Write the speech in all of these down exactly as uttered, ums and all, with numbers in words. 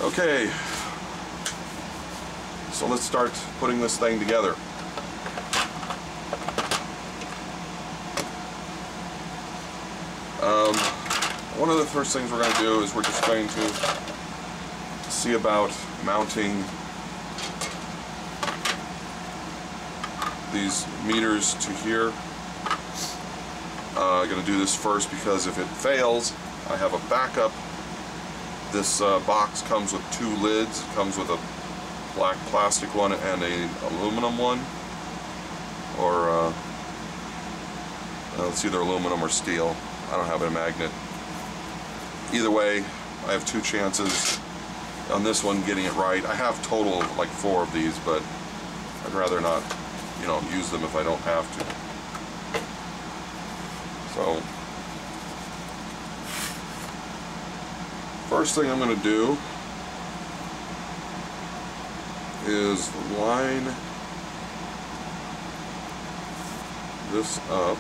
Okay, so let's start putting this thing together. Um, one of the first things we're going to do is we're just going to see about mounting these meters to here. Uh, I'm going to do this first because if it fails, I have a backup. This uh, box comes with two lids. It comes with a black plastic one and a aluminum one, or uh, uh, it's either aluminum or steel. I don't have a magnet. Either way, I have two chances on this one getting it right. I have total like four of these, but I'd rather not, you know, use them if I don't have to. So first thing I'm going to do is line this up.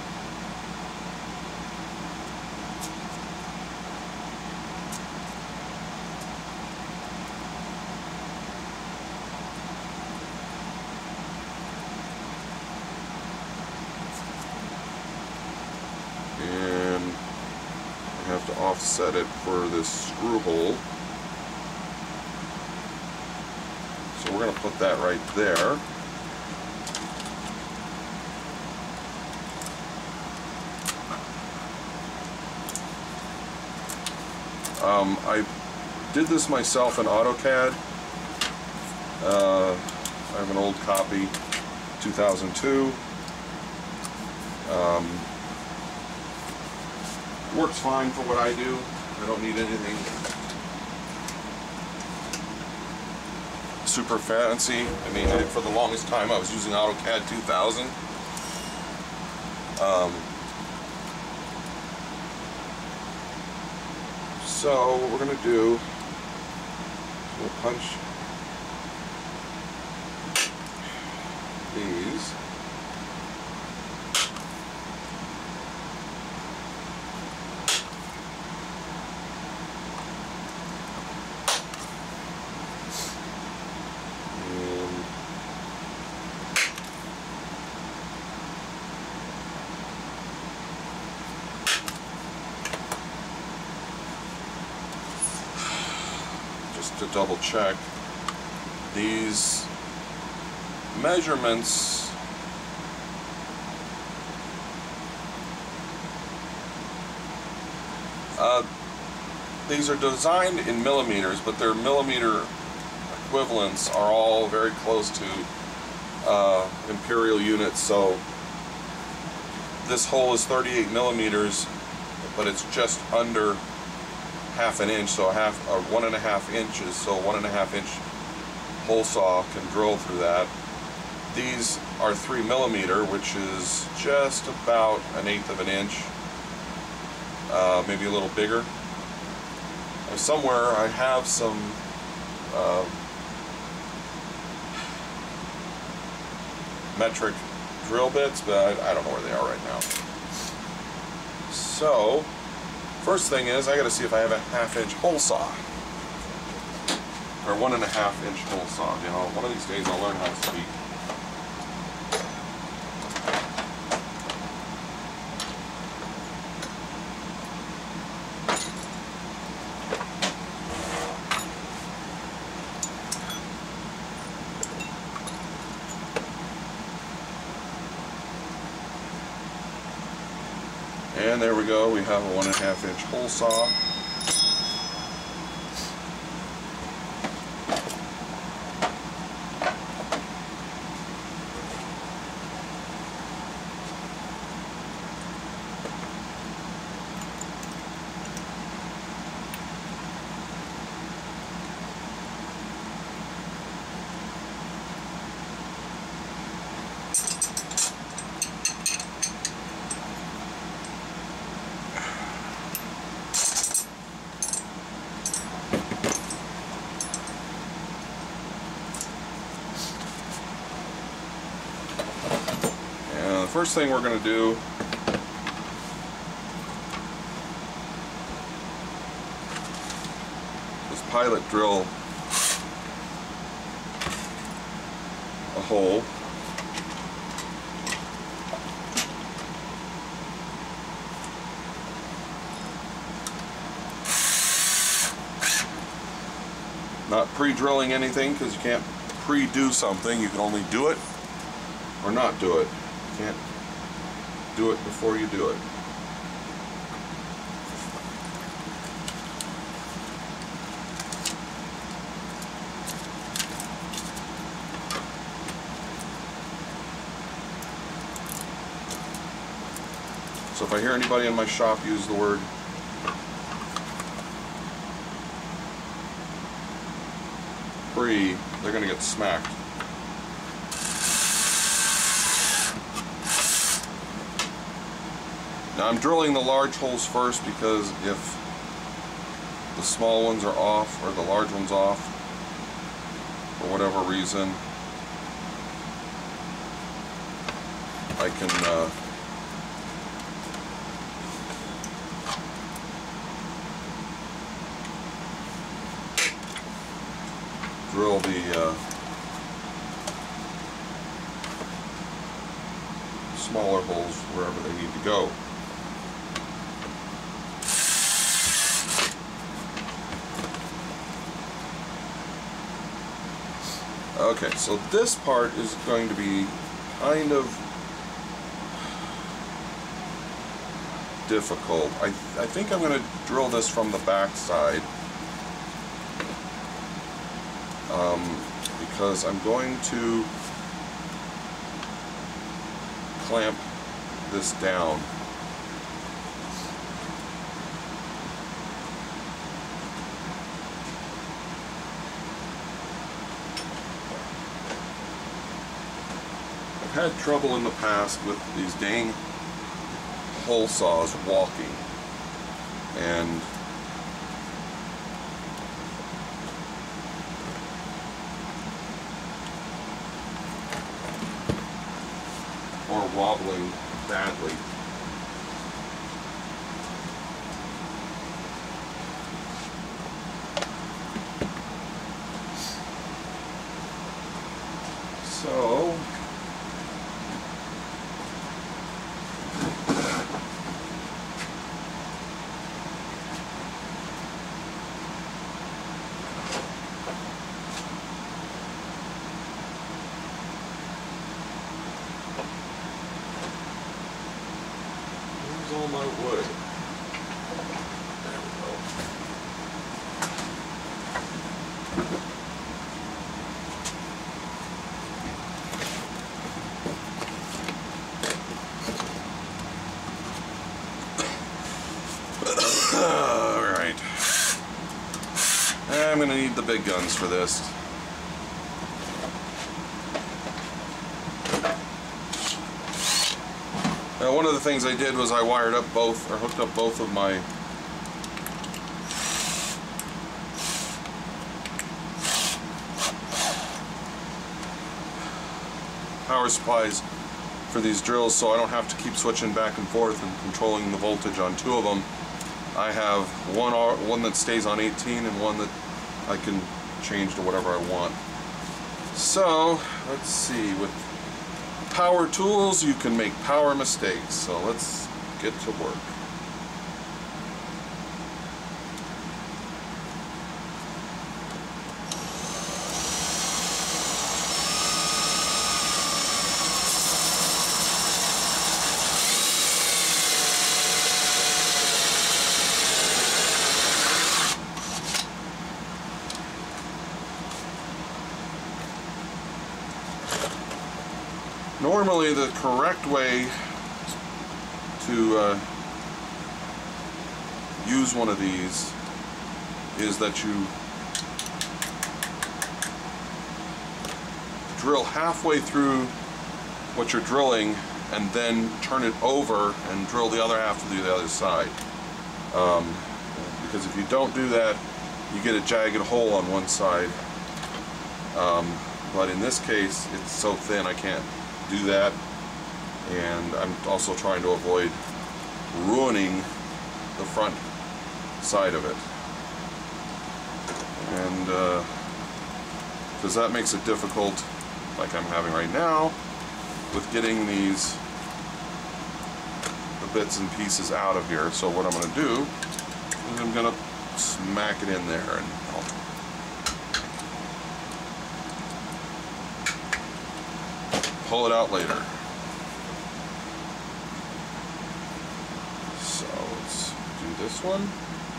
And I have to offset it for this screw hole. So we're going to put that right there. Um, I did this myself in AutoCAD. Uh, I have an old copy, two thousand two. Um, works fine for what I do. I don't need anything super fancy. I mean, for the longest time I was using AutoCAD two thousand. Um, so what we're going to do, we'll punch these. To double check, these measurements uh, these are designed in millimeters, but their millimeter equivalents are all very close to uh, imperial units. So this hole is thirty-eight millimeters, but it's just under half an inch, so a half, or one and a half inches, so one and a half inch hole saw can drill through that. These are three millimeter, which is just about an eighth of an inch, uh, maybe a little bigger. And somewhere I have some uh, metric drill bits, but I, I don't know where they are right now. So first thing is, I got to see if I have a half-inch hole saw, or one and a half inch hole saw. You know, one of these days I'll learn how to speak. And there we go, we have a one and a half inch hole saw. First thing we're going to do is pilot drill a hole. Not pre-drilling anything, because you can't pre-do something. You can only do it or not do it. You can't do it before you do it. So if I hear anybody in my shop use the word pre, they're going to get smacked. Now I'm drilling the large holes first, because if the small ones are off or the large one's off for whatever reason, I can uh, drill the uh, smaller holes wherever they need to go. Okay, so this part is going to be kind of difficult. I, I think I'm going to drill this from the back side. Um, because I'm going to clamp this down. I've had trouble in the past with these dang hole saws walking, and or wobbling badly. So all my wood. There we go. Alright. I'm going to need the big guns for this. Now, one of the things I did was I wired up both, or hooked up both of my power supplies for these drills, so I don't have to keep switching back and forth and controlling the voltage on two of them. I have one, one that stays on eighteen and one that I can change to whatever I want. So, let's see, with power tools you can make power mistakes, so let's get to work. Normally the correct way to uh, use one of these is that you drill halfway through what you're drilling and then turn it over and drill the other half to the other side. Um, because if you don't do that, you get a jagged hole on one side. Um, but in this case, it's so thin I can't do that, and I'm also trying to avoid ruining the front side of it. and because uh, that makes it difficult, like I'm having right now, with getting these the bits and pieces out of here. So what I'm going to do is I'm going to smack it in there, and I'll pull it out later. So let's do this one.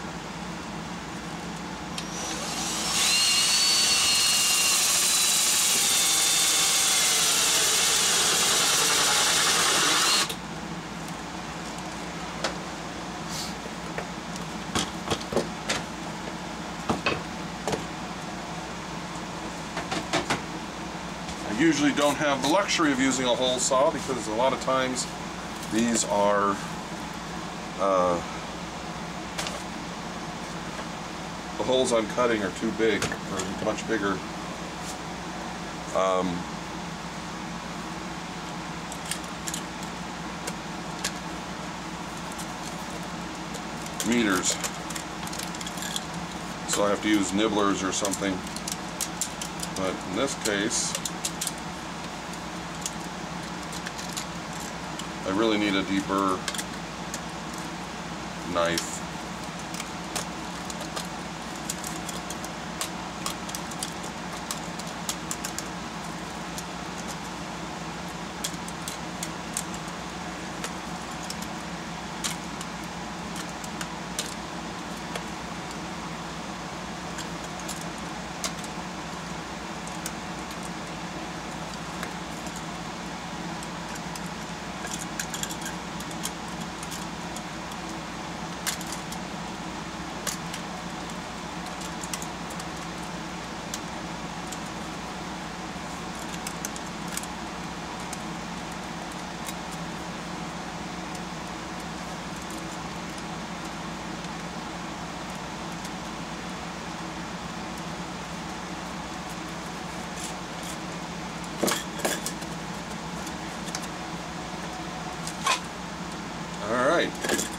I usually don't have the luxury of using a hole saw because a lot of times these are uh, the holes I'm cutting are too big, or much bigger. Um, meters, so I have to use nibblers or something. But in this case, I really need a deeper knife. Alright.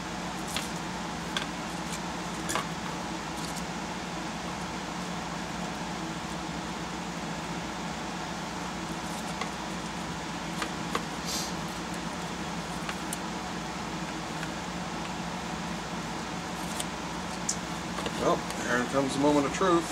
Well, here comes the moment of truth.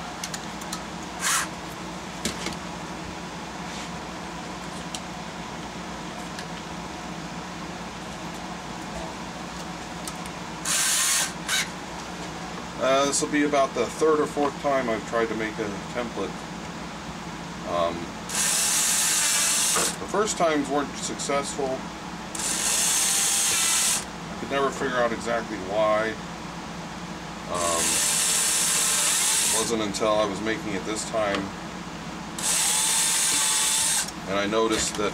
Uh, this will be about the third or fourth time I've tried to make a template. Um, the first times weren't successful. I could never figure out exactly why. Um, it wasn't until I was making it this time and I noticed that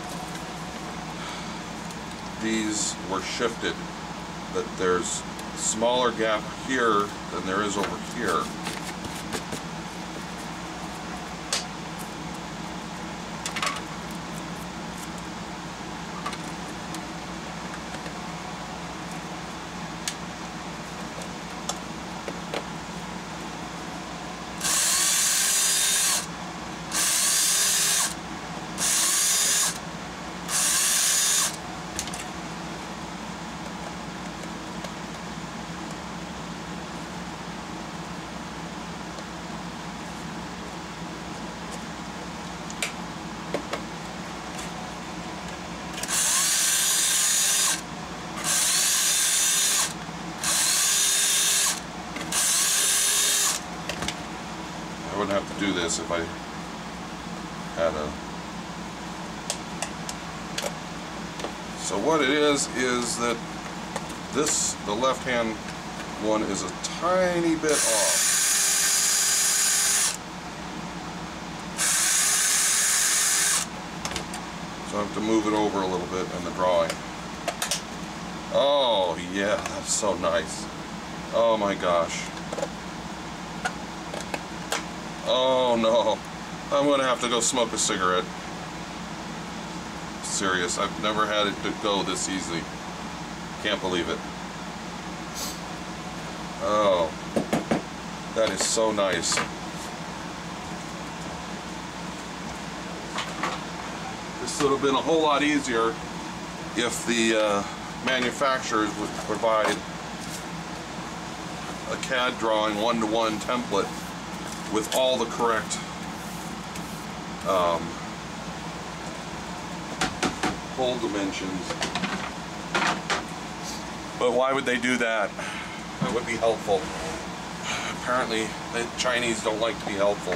these were shifted, that there's a smaller gap here than there is over here. I wouldn't have to do this if I had a... So what it is, is that this, the left hand one, is a tiny bit off. So I have to move it over a little bit in the drawing. Oh yeah, that's so nice. Oh my gosh. Oh no, I'm gonna have to go smoke a cigarette. Serious, I've never had it to go this easily. Can't believe it. Oh. That is so nice. This would have been a whole lot easier if the uh, manufacturers would provide a C A D drawing one-to-one template with all the correct um, hole dimensions. But why would they do that? That would be helpful. Apparently, the Chinese don't like to be helpful.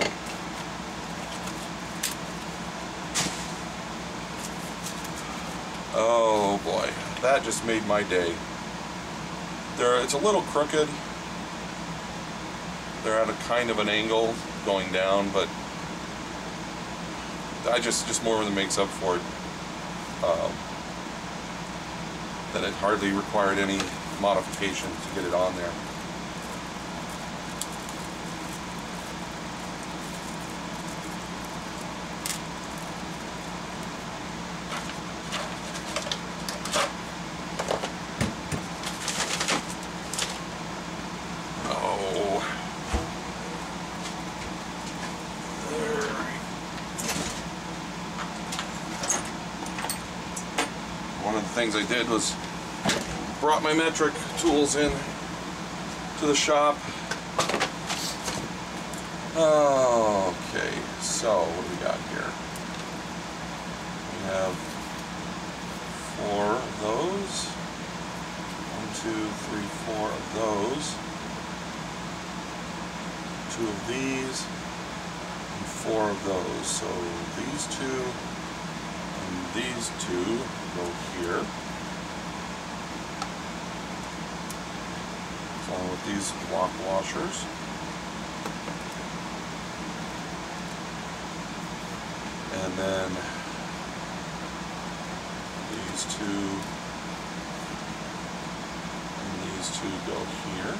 Oh boy, that just made my day. There, it's a little crooked. They're at a kind of an angle going down, but I just just more than makes up for it. Um, that it hardly required any modifications to get it on there. One of the things I did was brought my metric tools in to the shop. Okay, so what do we got here? We have four of those. One, two, three, four of those. Two of these, and four of those. So these two and these two go here. Along with these block washers. And then these two and these two go here.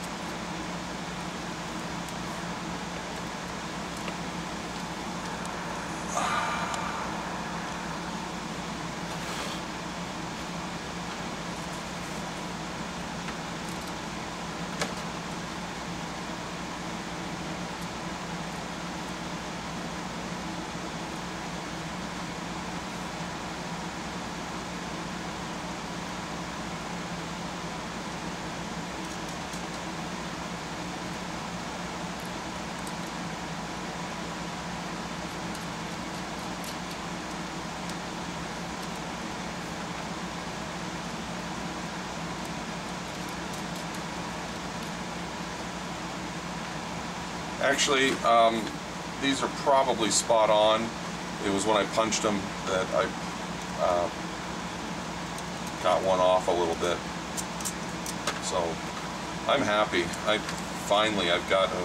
Actually, um, these are probably spot on. It was when I punched them that I uh, got one off a little bit. So I'm happy. I finally I've got a,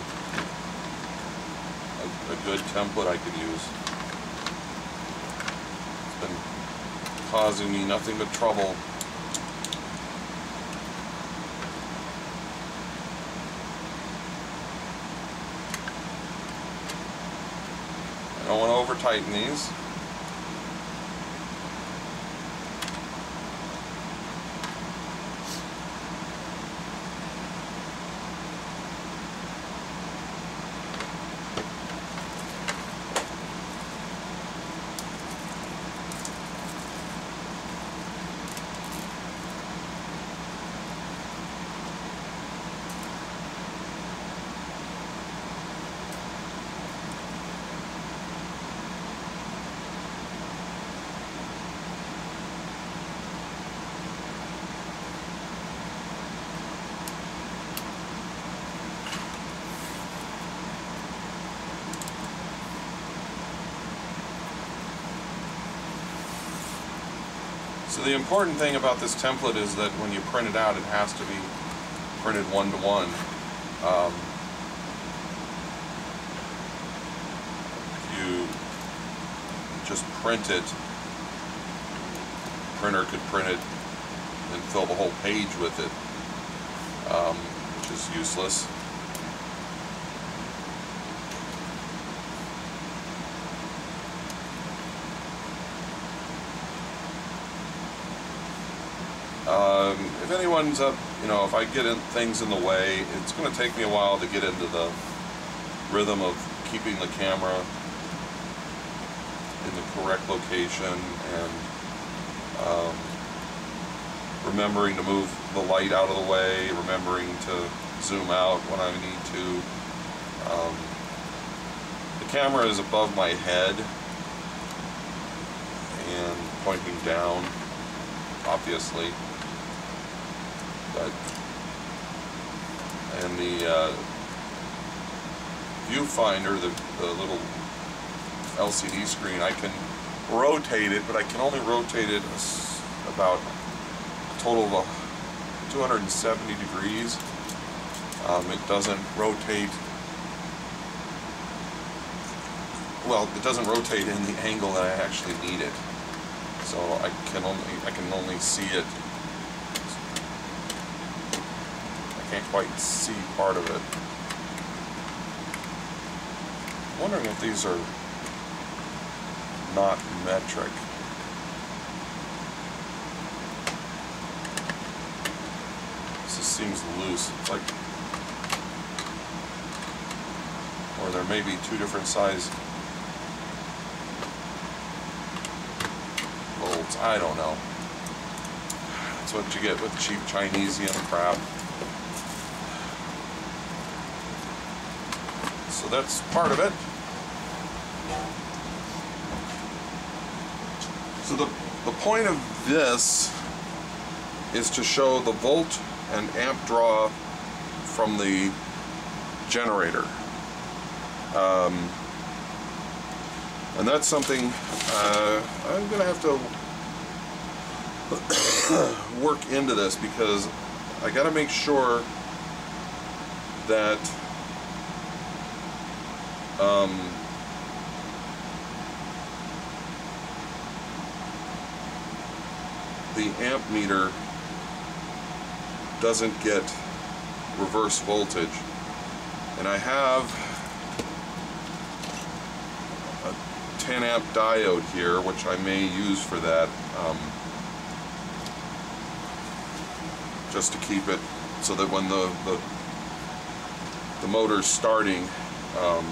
a, a good template I can use. It's been causing me nothing but trouble. I don't want to over tighten these. So the important thing about this template is that when you print it out, it has to be printed one-to-one. Um, if you just print it, the printer could print it and fill the whole page with it, um, which is useless. Um, if anyone's up you know, if I get in, things in the way, it's going to take me a while to get into the rhythm of keeping the camera in the correct location and um, remembering to move the light out of the way, remembering to zoom out when I need to. Um, the camera is above my head and pointing down, obviously, but and the uh, viewfinder, the, the little L C D screen, I can rotate it, but I can only rotate it about a total of two hundred seventy degrees. Um, it doesn't rotate, well, it doesn't rotate in the angle that I actually need it. So I can only I can only see it. I can't quite see part of it. I'm wondering if these are not metric. This just seems loose. It's like, or there may be two different size bolts. I don't know. That's what you get with cheap Chinesian crap. So that's part of it. So the, the point of this is to show the volt and amp draw from the generator. Um, and that's something uh, I'm going to have to work into this, because I got to make sure that um, the amp meter doesn't get reverse voltage. And I have a ten amp diode here, which I may use for that, um, just to keep it so that when the the, the motor's starting, um,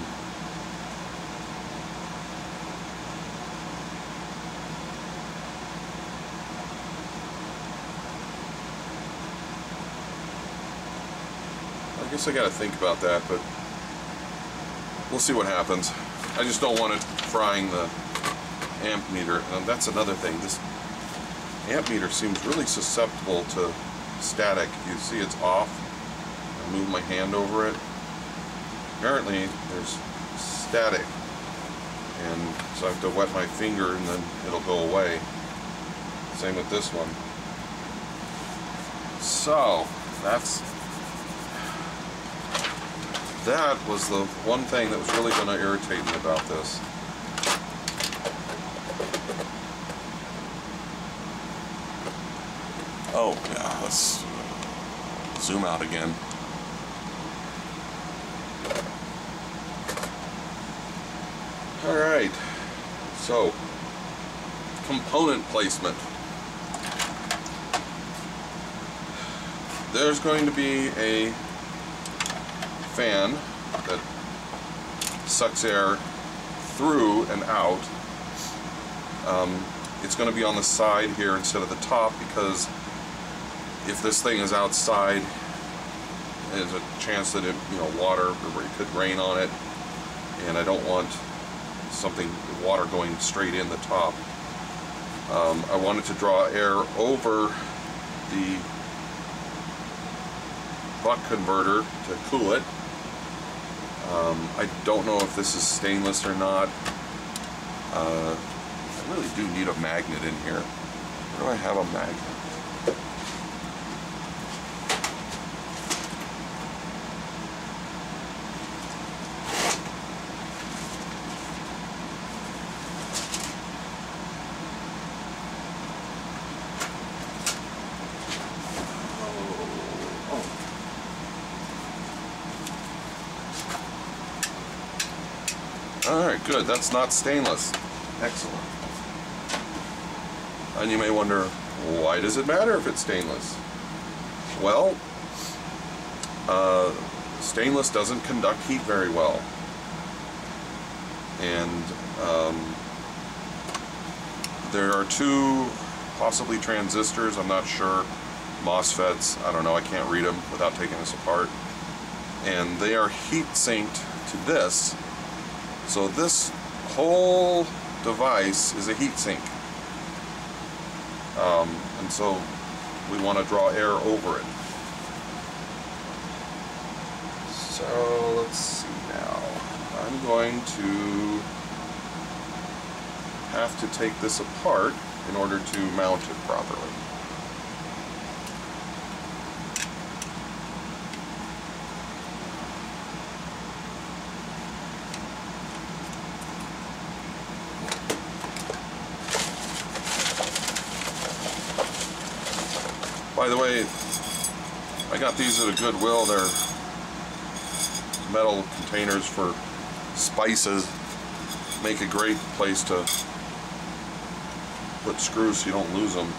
I guess I gotta think about that, but we'll see what happens. I just don't want it frying the amp meter. And that's another thing. This amp meter seems really susceptible to static. You see it's off. I move my hand over it. Apparently there's static, and so I have to wet my finger and then it'll go away. Same with this one. So that's that was the one thing that was really going to irritate me about this. Oh, yeah, let's zoom out again. Alright, so component placement. There's going to be a fan that sucks air through and out. Um, it's going to be on the side here instead of the top, because if this thing is outside, there's a chance that it, you know, water, it could rain on it, and I don't want something, water going straight in the top. Um, I wanted to draw air over the buck converter to cool it. Um, I don't know if this is stainless or not. Uh, I really do need a magnet in here. Where do I have a magnet? Alright, good. That's not stainless. Excellent. And you may wonder, why does it matter if it's stainless? Well, uh, stainless doesn't conduct heat very well. And um, there are two possibly transistors, I'm not sure, MOSFETs, I don't know, I can't read them without taking this apart. And they are heat sinked to this. So this whole device is a heat sink. Um, and so we want to draw air over it. So let's see now. I'm going to have to take this apart in order to mount it properly. By the way, I got these at a Goodwill. They're metal containers for spices. Make a great place to put screws so you don't lose them.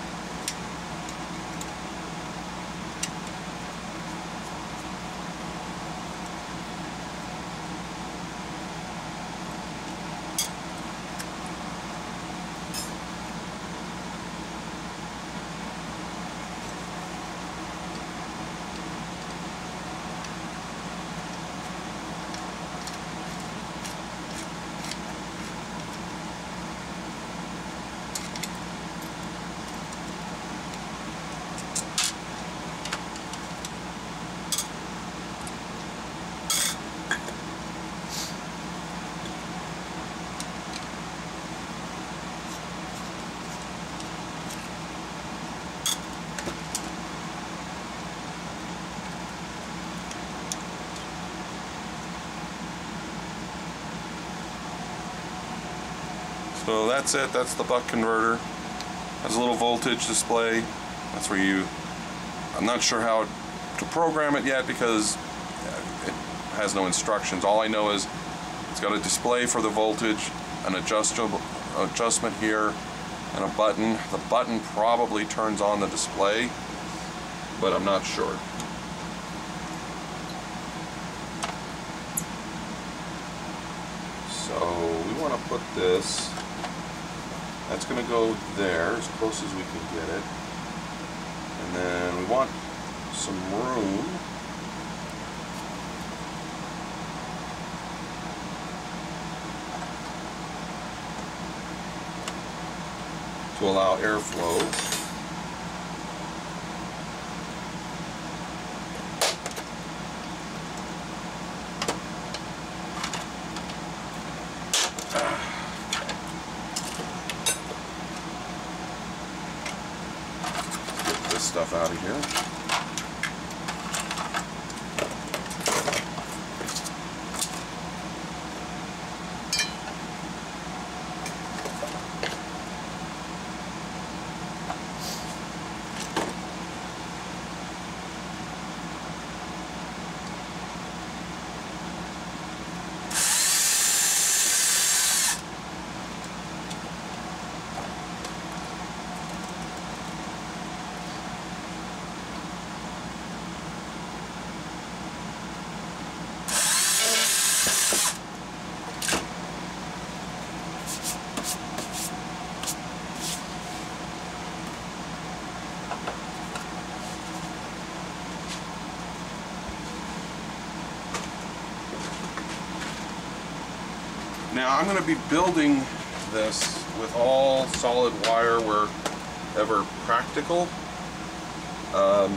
So that's it, that's the buck converter. Has a little voltage display. That's where you, I'm not sure how to program it yet because it has no instructions. All I know is it's got a display for the voltage, an adjustable adjustment here, and a button. The button probably turns on the display, but I'm not sure. So we want to put this, that's going to go there as close as we can get it. And then we want some room to allow airflow. Stuff out of here. Now I'm going to be building this with all solid wire wherever practical, um,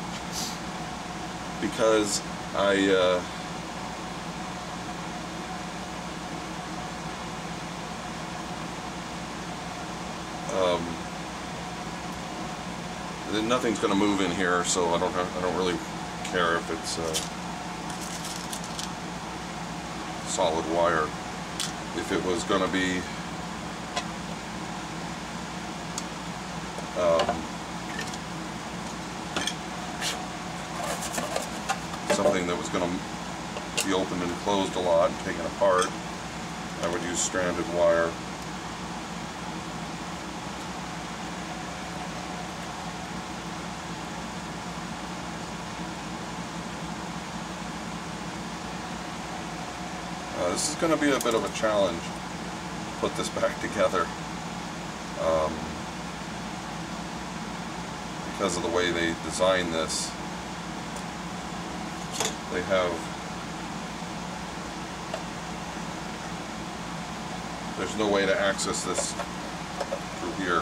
because I uh, um, nothing's going to move in here, so I don't have, I don't really care if it's uh, solid wire. If it was going to be um, something that was going to be opened and closed a lot and taken apart, I would use stranded wire. this is going to be a bit of a challenge to put this back together um, because of the way they designed this. They have, there's no way to access this through here.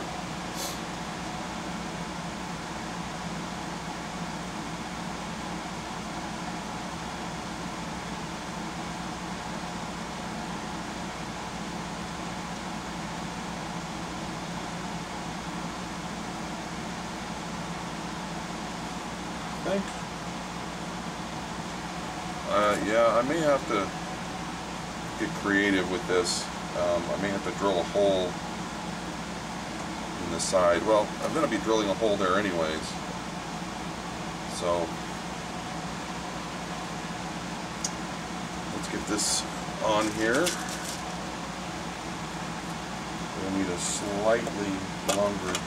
I think, uh, yeah, I may have to get creative with this. Um, I may have to drill a hole in the side. Well, I'm going to be drilling a hole there anyways. So, let's get this on here. We'll need a slightly longer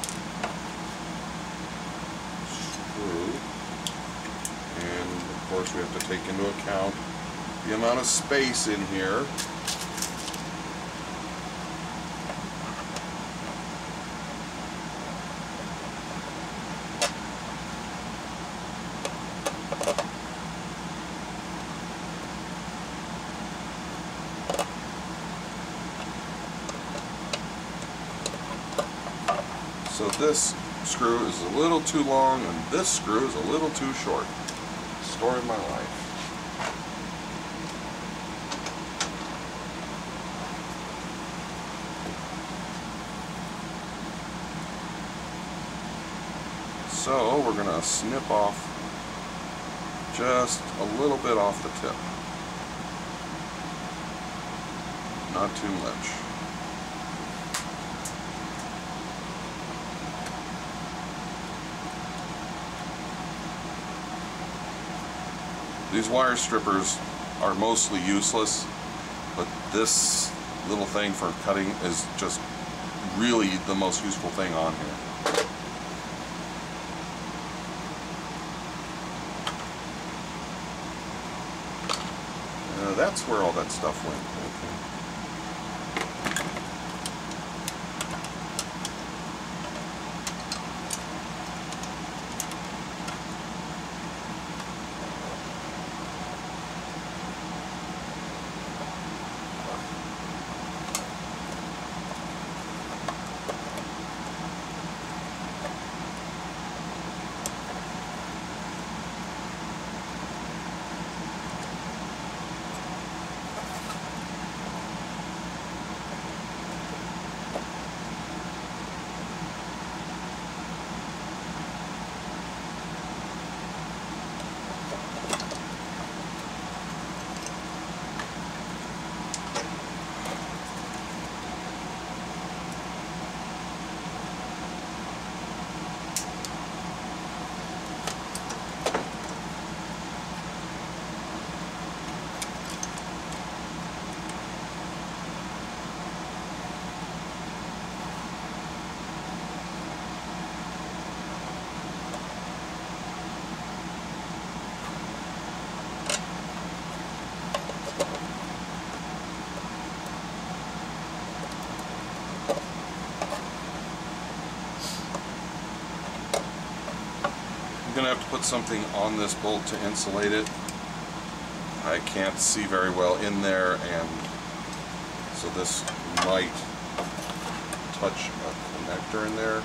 screw. And of course we have to take into account the amount of space in here. So this screw is a little too long and this screw is a little too short. Story of my life. So we're going to snip off just a little bit off the tip. Not too much. These wire strippers are mostly useless, but this little thing for cutting is just really the most useful thing on here. Uh, that's where all that stuff went. Okay. I'm going to have to put something on this bolt to insulate it. I can't see very well in there, and so this might touch a connector in there.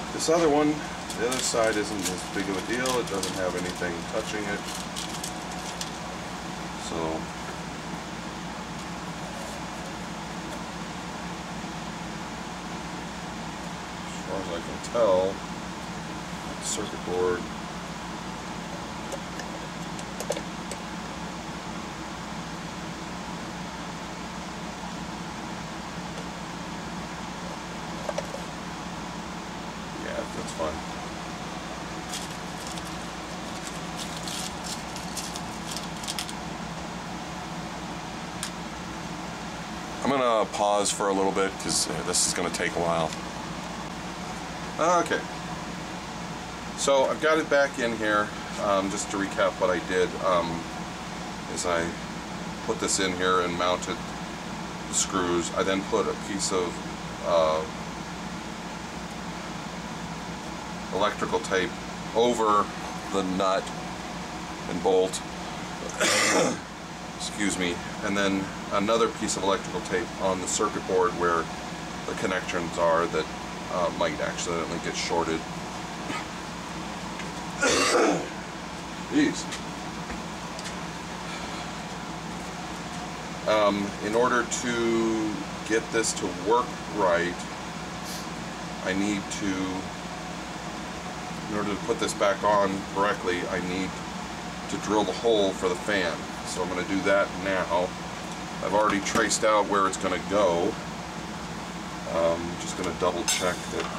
This other one, the other side isn't as big of a deal. It doesn't have anything touching it. So as far as I can tell, the circuit board that's fine. I'm gonna pause for a little bit because this is gonna take a while. Okay, so I've got it back in here. Um, just to recap what I did um, is I put this in here and mounted the screws. I then put a piece of uh, electrical tape over the nut and bolt, excuse me, and then another piece of electrical tape on the circuit board where the connections are that uh, might accidentally get shorted. Jeez. Um, in order to get this to work right, I need to In order to put this back on correctly, I need to drill the hole for the fan. So I'm going to do that now. I've already traced out where it's going to go. Um, just going to double check that.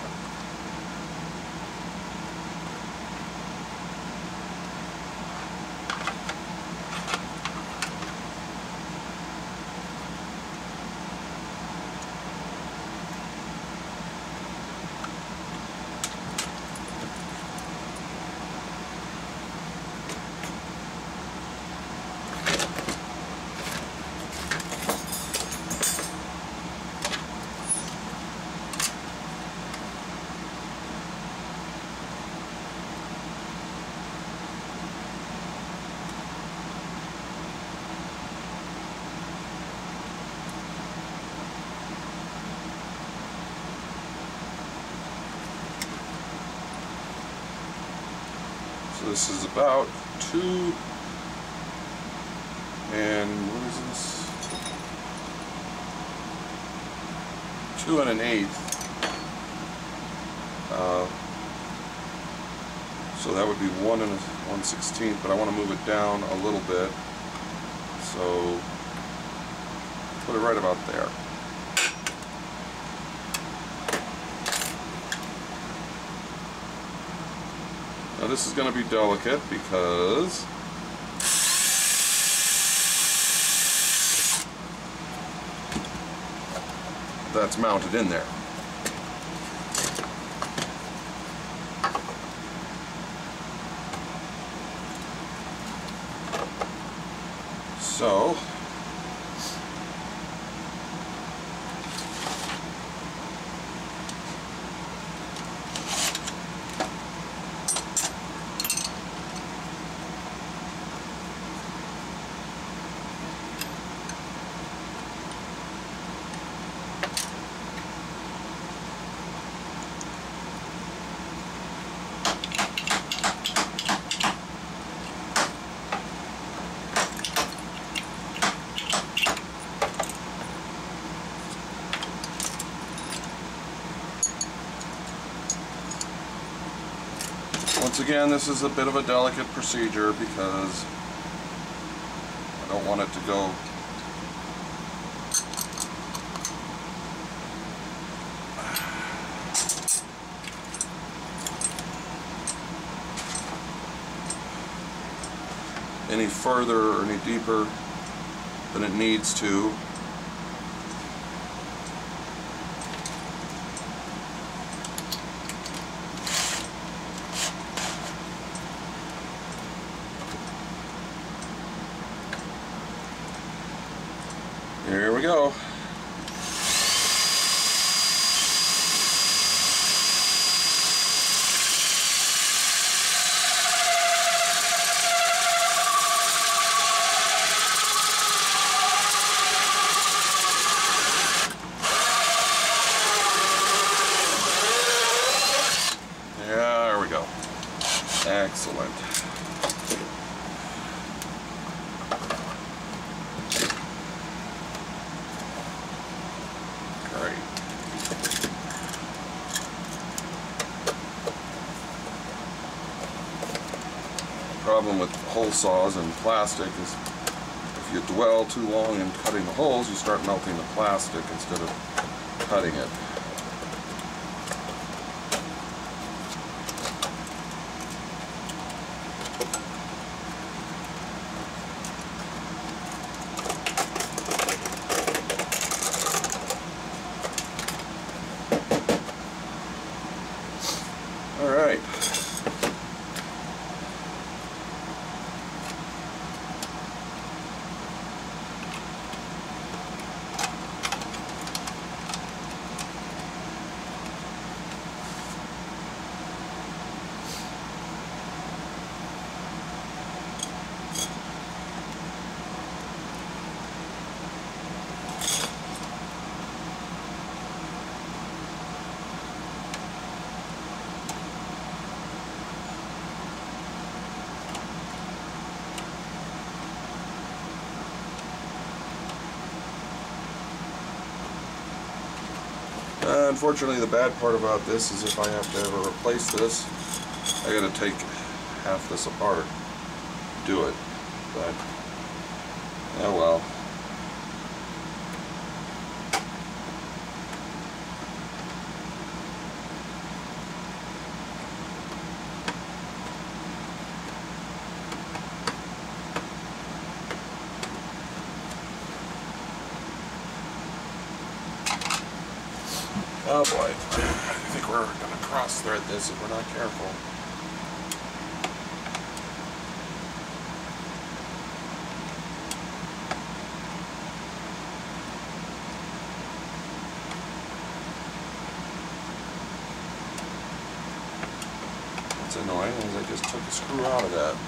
So this is about two and what is this? Two and an eighth. Uh, so that would be one and one sixteenth, but I want to move it down a little bit. So put it right about there. Now this is going to be delicate because that's mounted in there. So once again, this is a bit of a delicate procedure because I don't want it to go any further or any deeper than it needs to. Here we go. Excellent. Great. The problem with hole saws and plastic is if you dwell too long in cutting the holes, you start melting the plastic instead of cutting it. All right. Uh, unfortunately, the bad part about this is if I have to ever replace this, I gotta take half this apart, do it. But, oh well. Oh boy, I think we're going to cross thread this if we're not careful. What's annoying is I just took a screw out of that.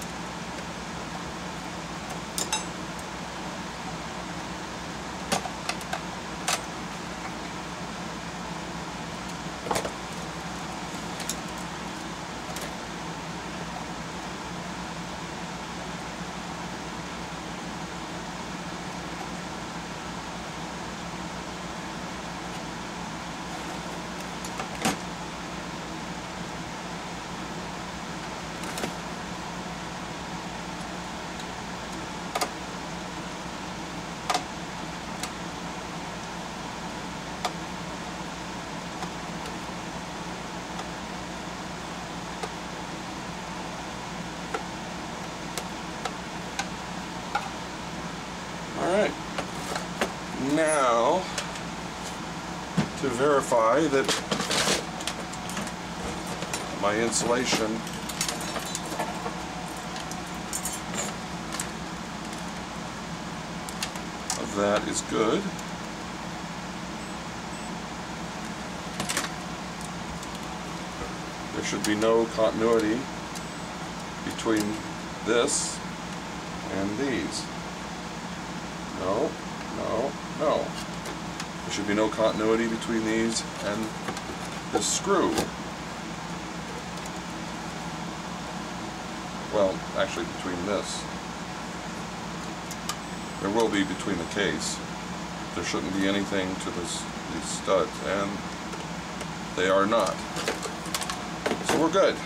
Alright, now to verify that my insulation of that is good. There should be no continuity between this and these. No, no, no. There should be no continuity between these and this screw. Well, actually between this. There will be between the case. There shouldn't be anything to this, these studs, and they are not. So we're good.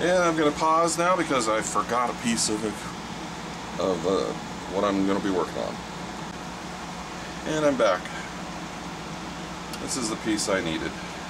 And I'm going to pause now because I forgot a piece of it, of uh, what I'm going to be working on. And I'm back. This is the piece I needed.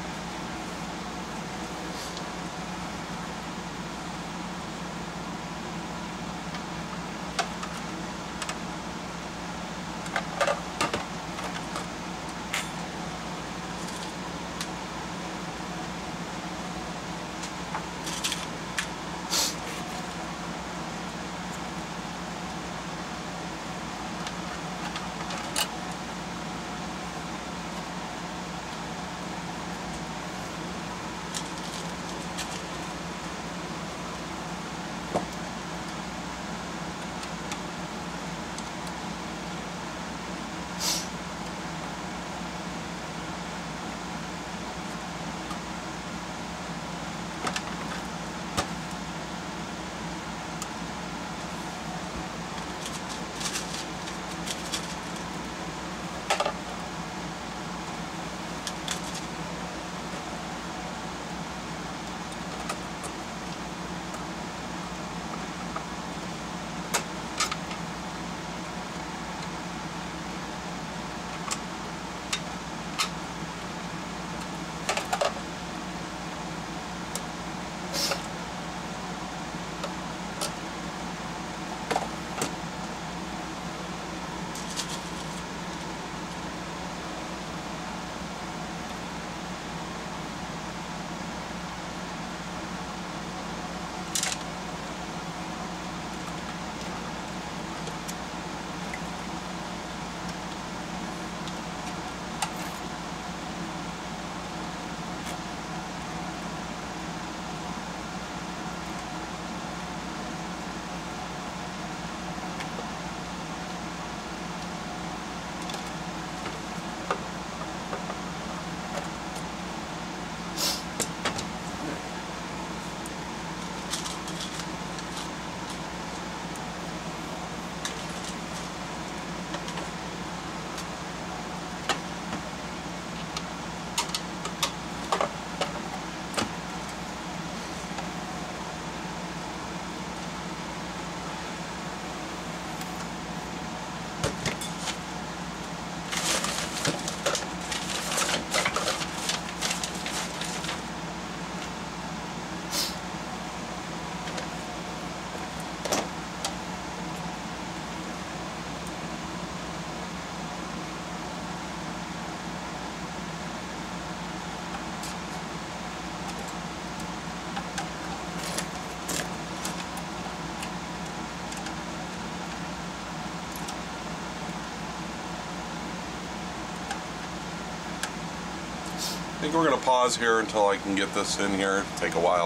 I think we're going to pause here until I can get this in here. It'll take a while.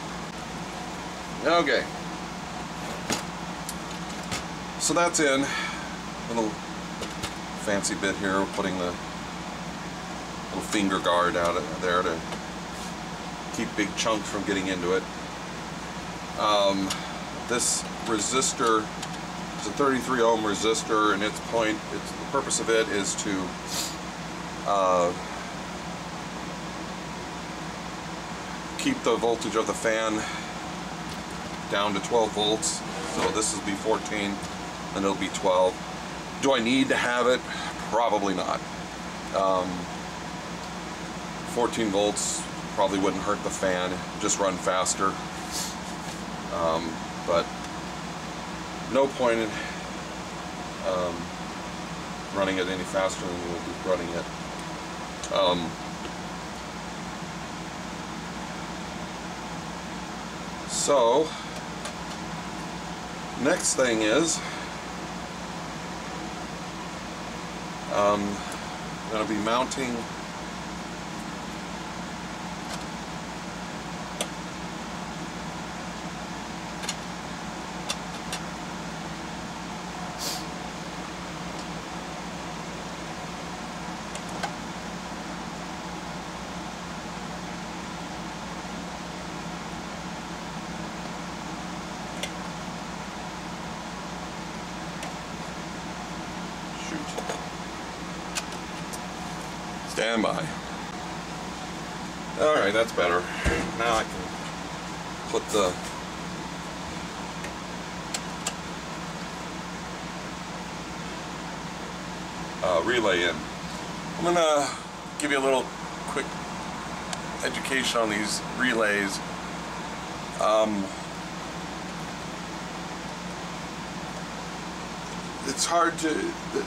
Okay. So that's in. A little fancy bit here. We're putting the little finger guard out there to keep big chunks from getting into it. Um, this resistor is a thirty-three ohm resistor, and its point, it's, the purpose of it is to uh, keep the voltage of the fan down to twelve volts. So this will be fourteen, and it'll be twelve. Do I need to have it? Probably not. Um, fourteen volts probably wouldn't hurt the fan, just run faster. Um, but no point in um, running it any faster than we'll be running it. Um, So, next thing is, um, I'm going to be mounting Stand by. Alright, that's better. Now I can put the uh, relay in. I'm gonna give you a little quick education on these relays. Um, it's hard to,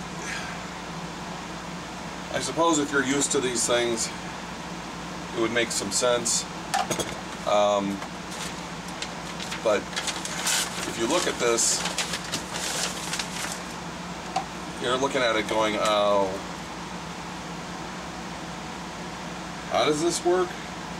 I suppose if you're used to these things, it would make some sense. Um, but if you look at this, you're looking at it going, oh, how does this work?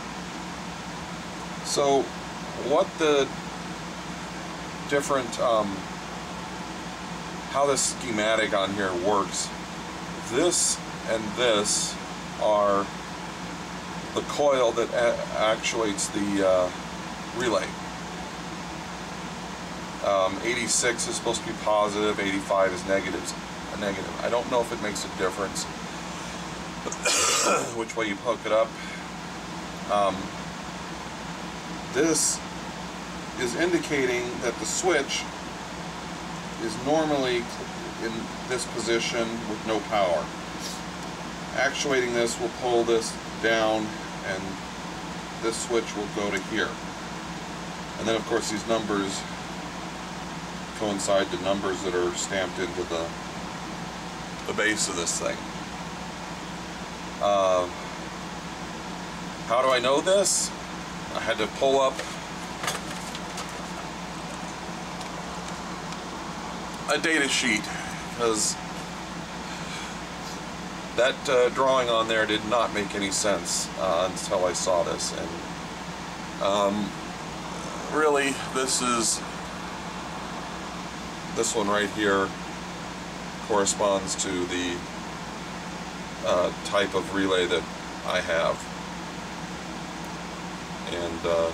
So what the different, um, how the schematic on here works, this and this are the coil that actuates the uh, relay. Um, eighty-six is supposed to be positive, eighty-five is negatives, a negative. I don't know if it makes a difference which way you hook it up. Um, this is indicating that the switch is normally in this position with no power. Actuating this will pull this down and this switch will go to here. And then of course these numbers coincide to numbers that are stamped into the the base of this thing. Uh, how do I know this? I had to pull up a data sheet because that uh, drawing on there did not make any sense uh, until I saw this. And um, really, this is this one right here corresponds to the uh, type of relay that I have, and uh,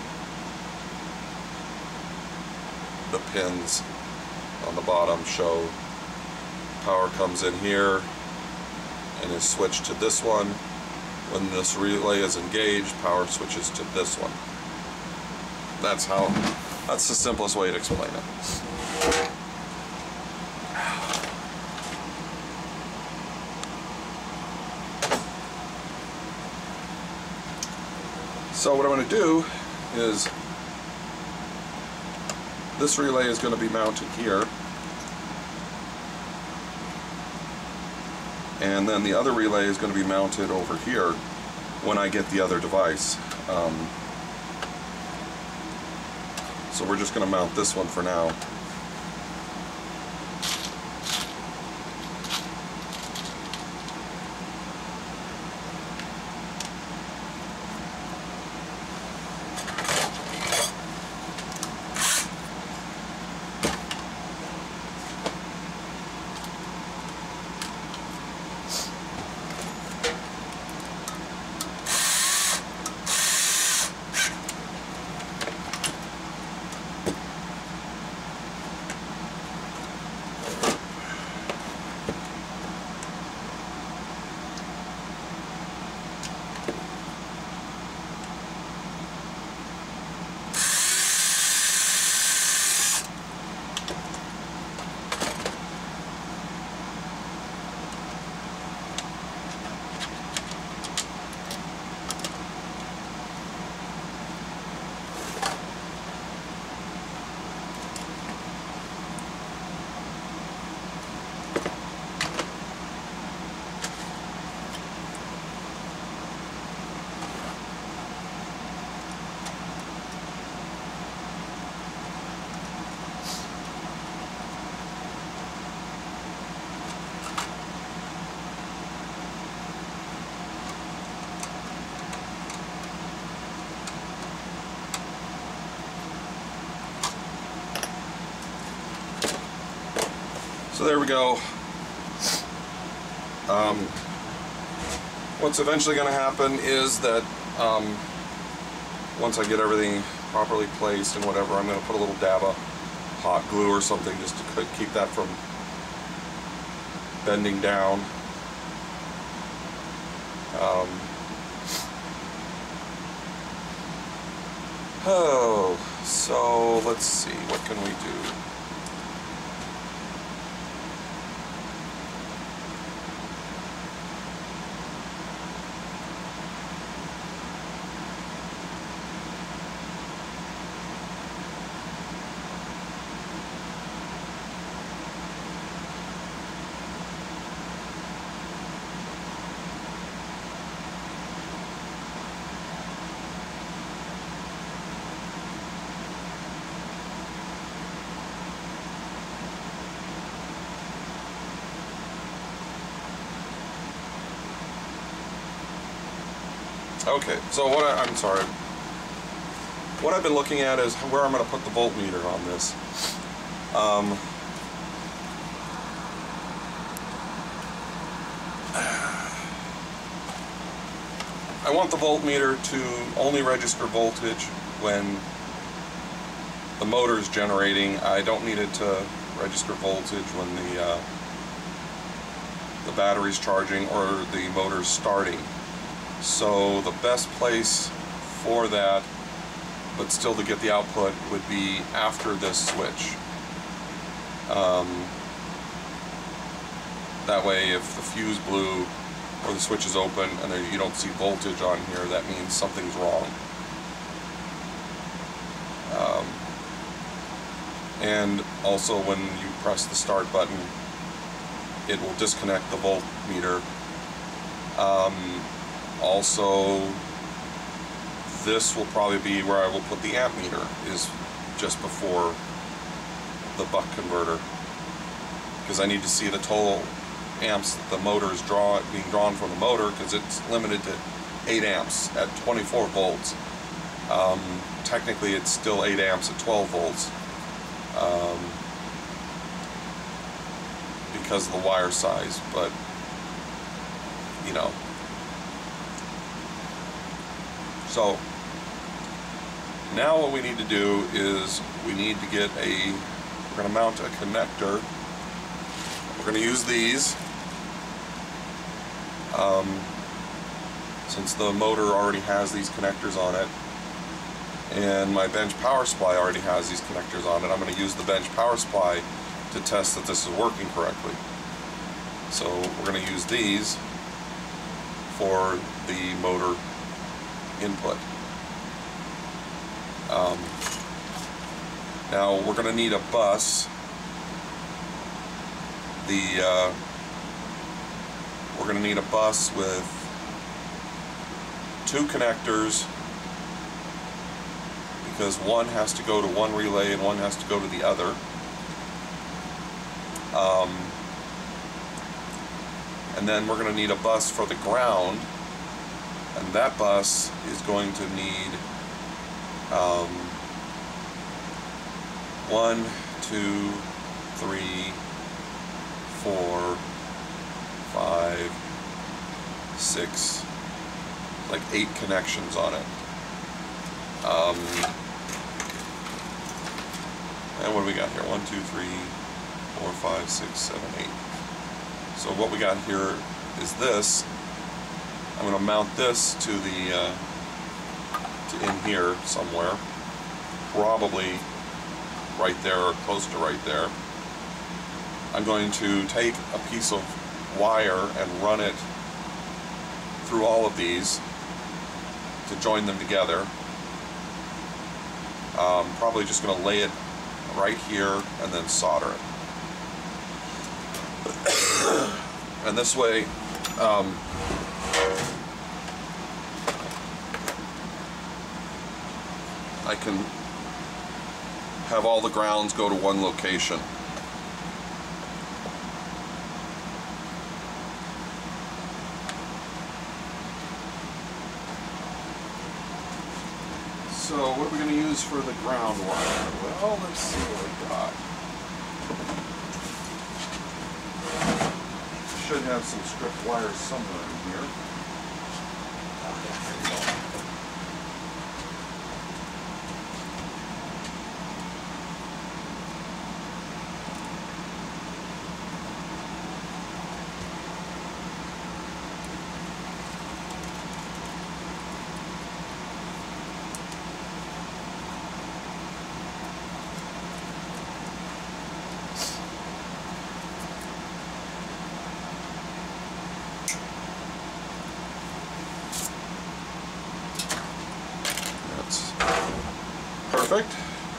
the pins on the bottom show power comes in here and is switched to this one. When this relay is engaged, power switches to this one. That's how, that's the simplest way to explain it. So what I'm going to do is, this relay is going to be mounted here, and then the other relay is going to be mounted over here when I get the other device. Um, so we're just going to mount this one for now. So there we go. Um, what's eventually going to happen is that um, once I get everything properly placed and whatever, I'm going to put a little dab of hot glue or something just to keep that from bending down. Um, Oh, so let's see, what can we do? Okay, so what I, I'm sorry. What I've been looking at is where I'm going to put the voltmeter on this. Um, I want the voltmeter to only register voltage when the motor is generating. I don't need it to register voltage when the uh, the battery's charging or the motor's starting. So the best place for that, but still to get the output, would be after this switch. Um, that way, if the fuse blew or the switch is open and there, you don't see voltage on here, that means something's wrong. Um, and also, when you press the start button, it will disconnect the voltmeter. Um, Also, this will probably be where I will put the amp meter, is just before the buck converter, because I need to see the total amps that the motor is draw, being drawn from the motor, because it's limited to eight amps at twenty-four volts. Um, technically, it's still eight amps at twelve volts um, because of the wire size, but you know. So now what we need to do is we need to get a, we're going to mount a connector. We're going to use these. Um, since the motor already has these connectors on it, and my bench power supply already has these connectors on it, I'm going to use the bench power supply to test that this is working correctly. So we're going to use these for the motor input. Um, now we're going to need a bus. The uh, we're going to need a bus with two connectors, because one has to go to one relay and one has to go to the other. Um, and then we're going to need a bus for the ground. And that bus is going to need um, one, two, three, four, five, six, like eight connections on it. Um, and what do we got here? One, two, three, four, five, six, seven, eight. So what we got here is this. I'm going to mount this to the uh, to in here somewhere, probably right there or close to right there. I'm going to take a piece of wire and run it through all of these to join them together. Um, probably just going to lay it right here and then solder it. And this way, um, I can have all the grounds go to one location. So what are we going to use for the ground wire? Well, let's see what we got. Should have some stripped wires somewhere in here. perfect.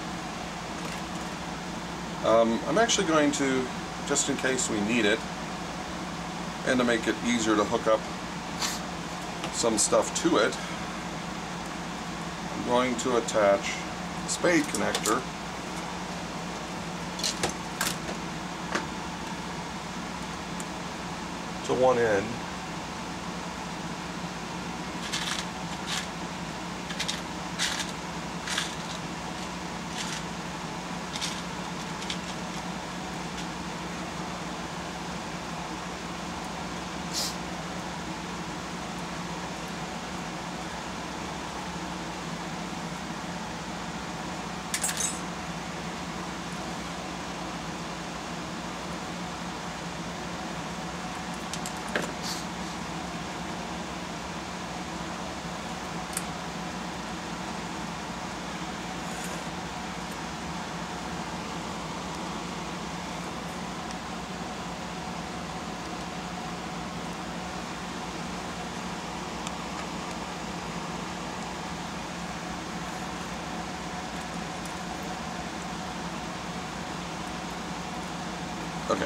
Um, I'm actually going to, just in case we need it, and to make it easier to hook up some stuff to it, I'm going to attach a spade connector to one end. Okay.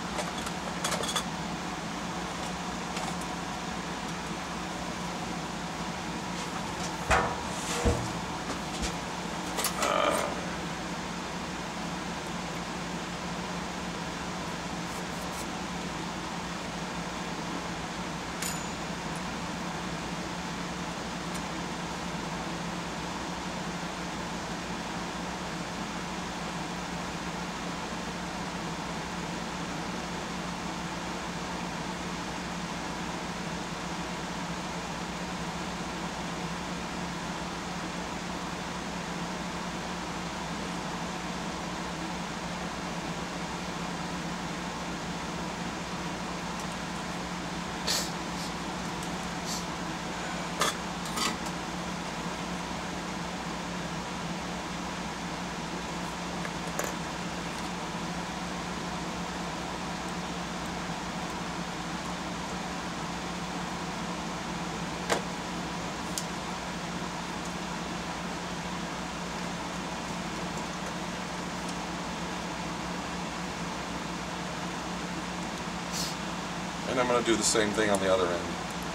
And I'm going to do the same thing on the other end.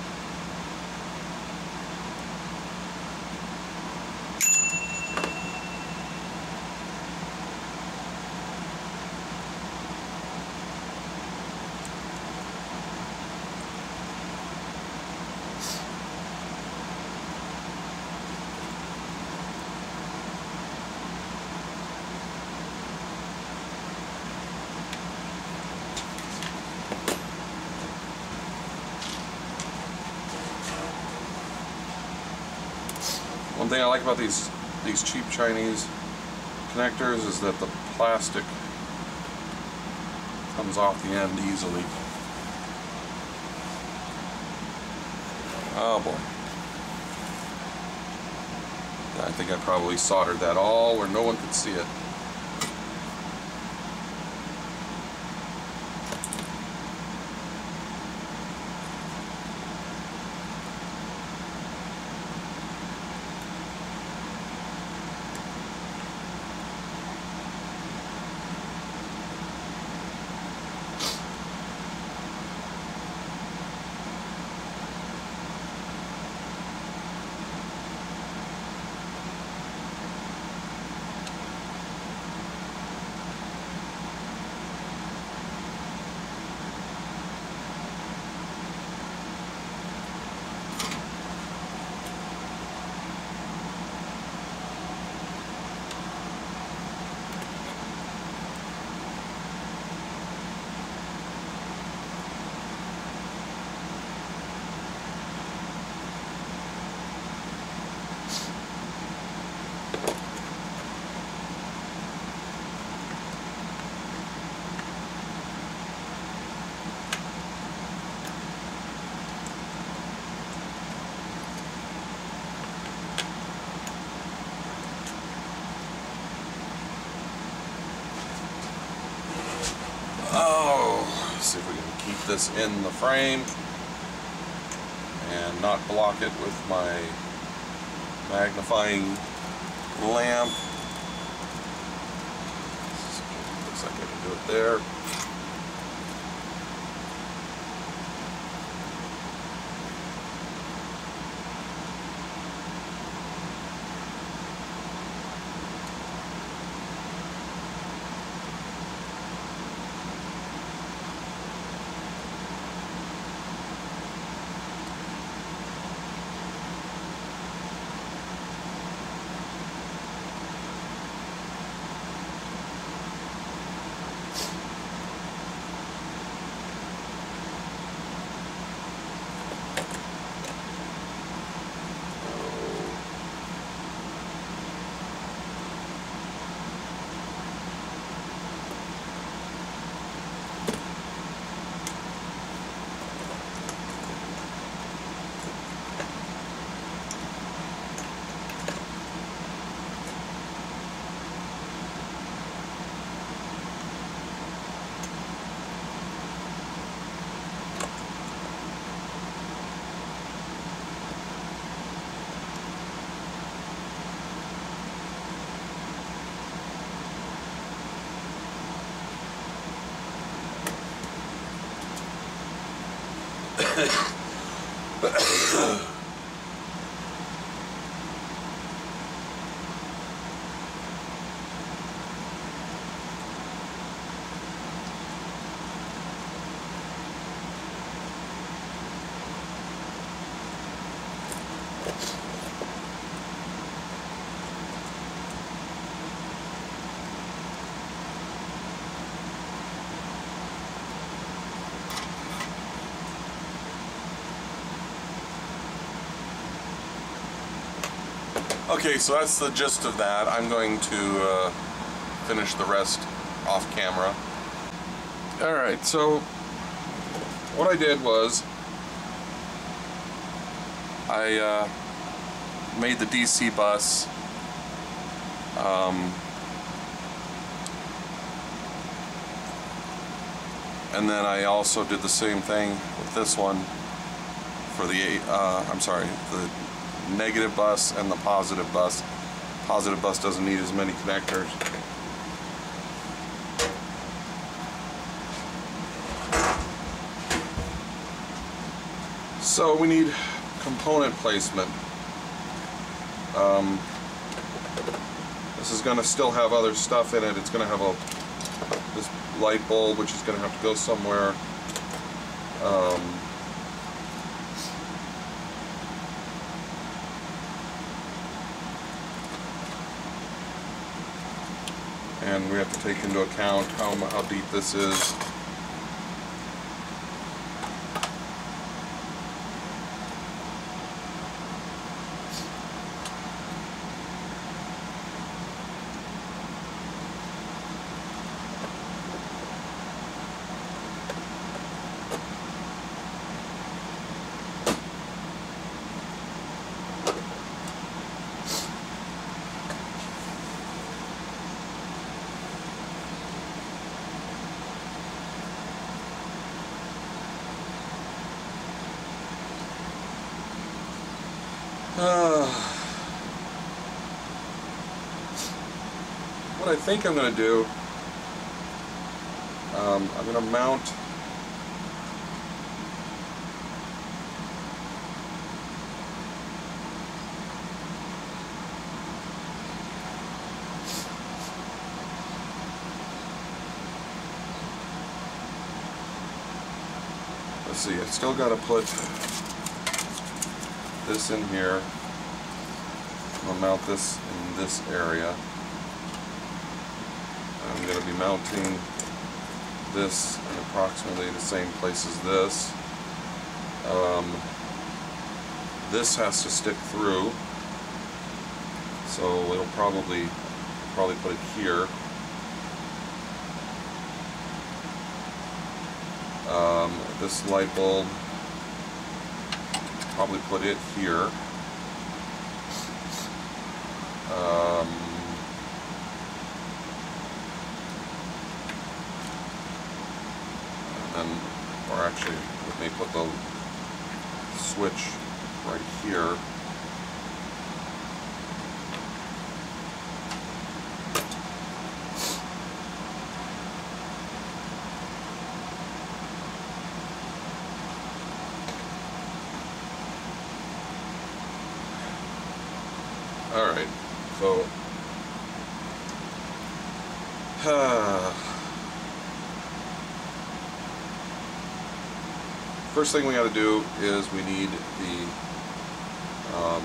One thing I like about these these cheap Chinese connectors is that the plastic comes off the end easily. Oh boy. I think I probably soldered that all where no one could see it. Oh, let's see if we can keep this in the frame and not block it with my magnifying lamp. there. Okay, so that's the gist of that. I'm going to uh, finish the rest off camera. Alright, so what I did was I uh, made the D C bus um, and then I also did the same thing with this one for the, uh, I'm sorry, the negative bus and the positive bus. Positive bus doesn't need as many connectors. So we need component placement. Um, this is going to still have other stuff in it. It's going to have a this light bulb, which is going to have to go somewhere. Um, and we have to take into account how, how deep this is. Uh, what I think I'm going to do, um, I'm going to mount let's see, I still got to put this in here. I'll mount this in this area. I'm going to be mounting this in approximately the same place as this. Um, this has to stick through, so it'll probably probably put it here. Um, this light bulb, probably put it here. Um, and then, or actually, let me put the switch right here. Alright, so uh, first thing we got to do is we need the um,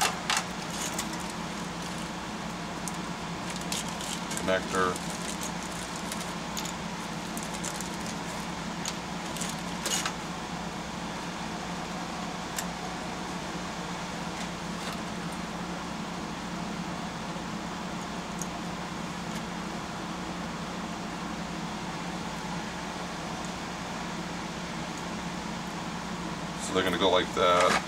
connector. So they're going to go like that.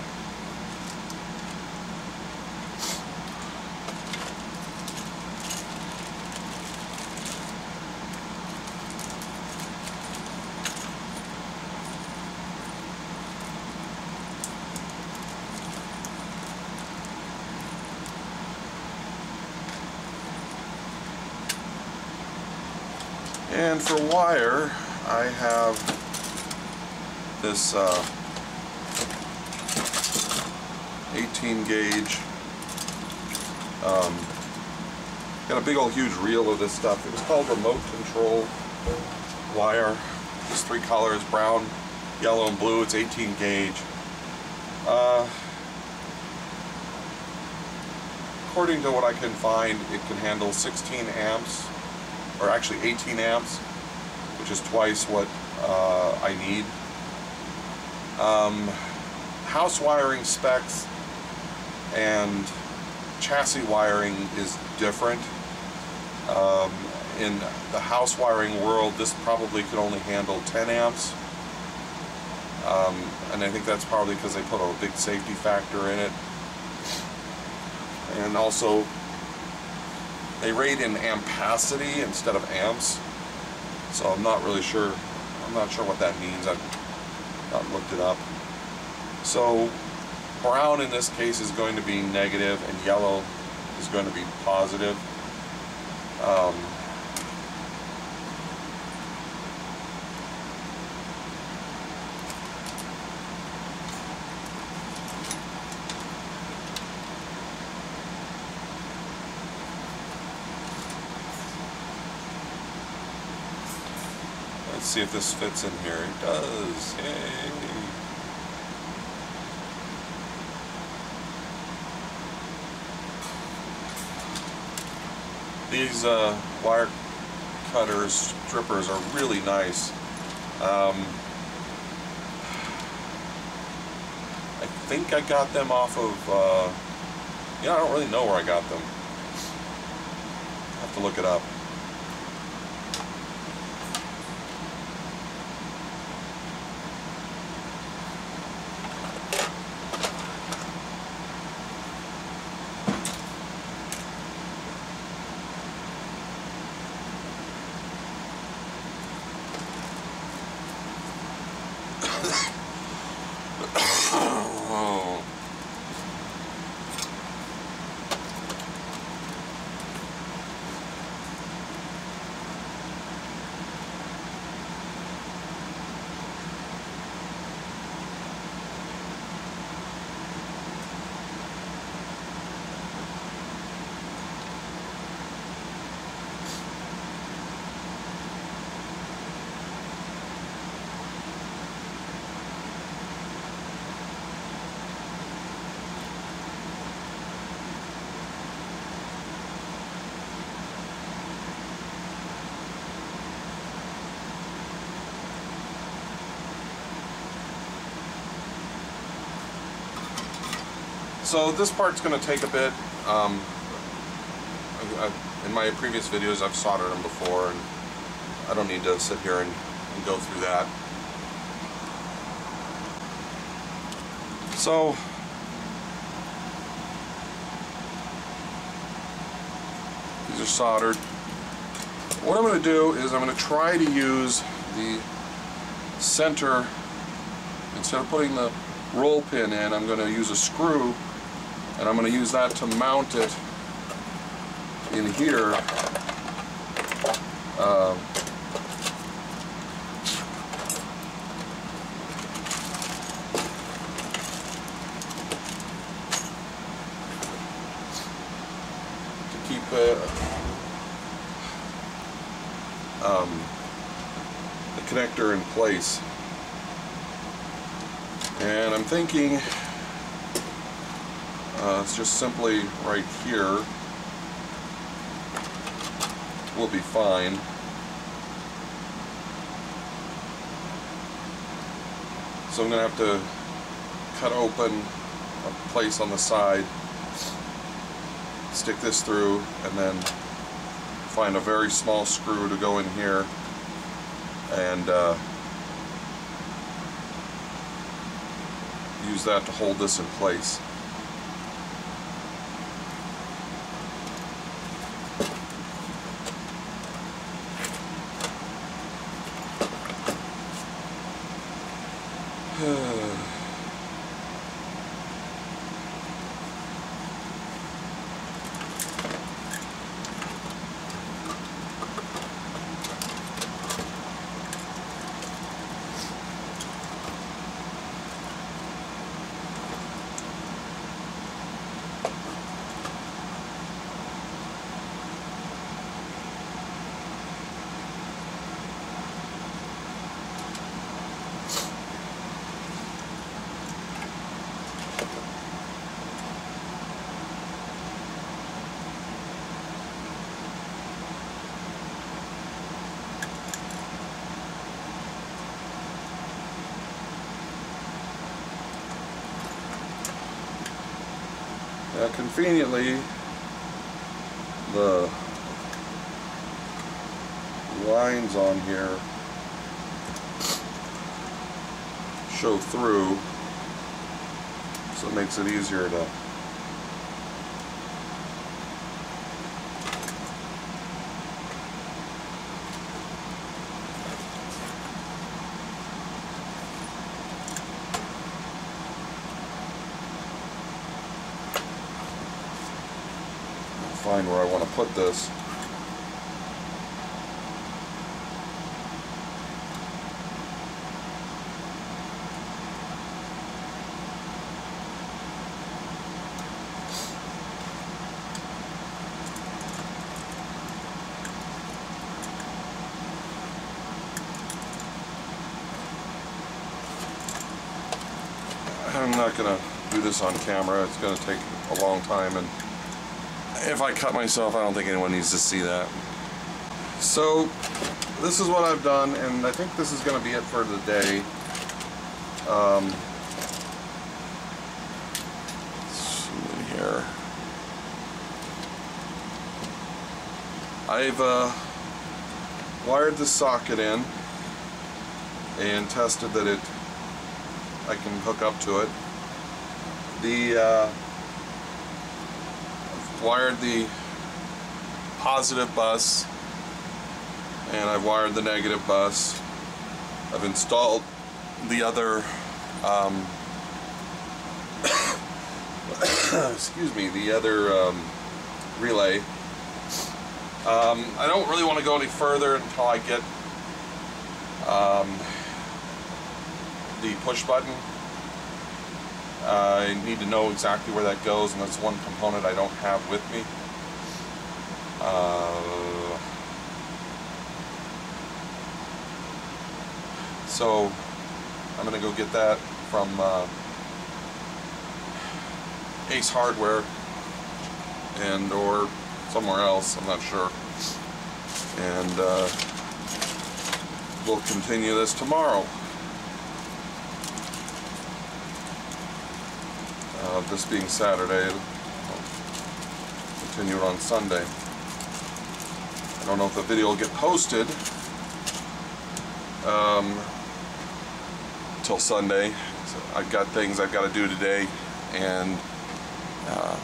And for wire, I have this uh, eighteen gauge, um, got a big old huge reel of this stuff. It was called remote control wire. There's three colors, brown, yellow, and blue. It's eighteen gauge. Uh, according to what I can find, it can handle sixteen amps, or actually eighteen amps, which is twice what uh, I need. Um, house wiring specs and chassis wiring is different. Um, in the house wiring world, this probably could only handle ten amps. Um, and I think that's probably because they put a big safety factor in it. And also, they rate in ampacity instead of amps. So I'm not really sure, I'm not sure what that means. I've not looked it up. So brown in this case is going to be negative and yellow is going to be positive. Um, let's see if this fits in here. It does. Yay. These uh, wire cutters, strippers are really nice. Um, I think I got them off of, uh, yeah, I don't really know where I got them. I have to look it up. Oh. So this part's going to take a bit. Um, I, I, in my previous videos I've soldered them before, and I don't need to sit here and, and go through that. So these are soldered. What I'm going to do is I'm going to try to use the center, instead of putting the roll pin in, I'm going to use a screw, and I'm going to use that to mount it in here. Uh, um, the connector in place. And I'm thinking uh, it's just simply right here will be fine. So I'm going to have to cut open a place on the side, stick this through, and then find a very small screw to go in here and uh, use that to hold this in place. Now, conveniently, the lines on here show through, so it makes it easier to find where I want to put this. I'm not going to do this on camera. It's going to take a long time, and if I cut myself, I don't think anyone needs to see that. So this is what I've done, and I think this is going to be it for the day. Um, in here, I've uh, wired the socket in and tested that it I can hook up to it. The uh, wired the positive bus and I've wired the negative bus. I've installed the other um, excuse me, the other um, relay. Um, I don't really want to go any further until I get um, the push button. Uh, I need to know exactly where that goes, and that's one component I don't have with me. Uh, so I'm going to go get that from uh, Ace Hardware and or somewhere else, I'm not sure. And uh, we'll continue this tomorrow. Uh, this being Saturday, I'll continue it on Sunday. I don't know if the video will get posted um, till Sunday. So I've got things I've got to do today, and uh,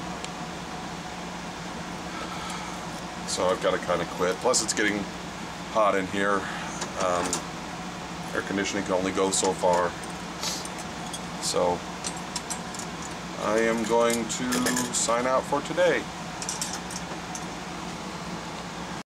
so I've got to kind of quit. Plus it's getting hot in here. Um, air conditioning can only go so far. So I am going to sign out for today.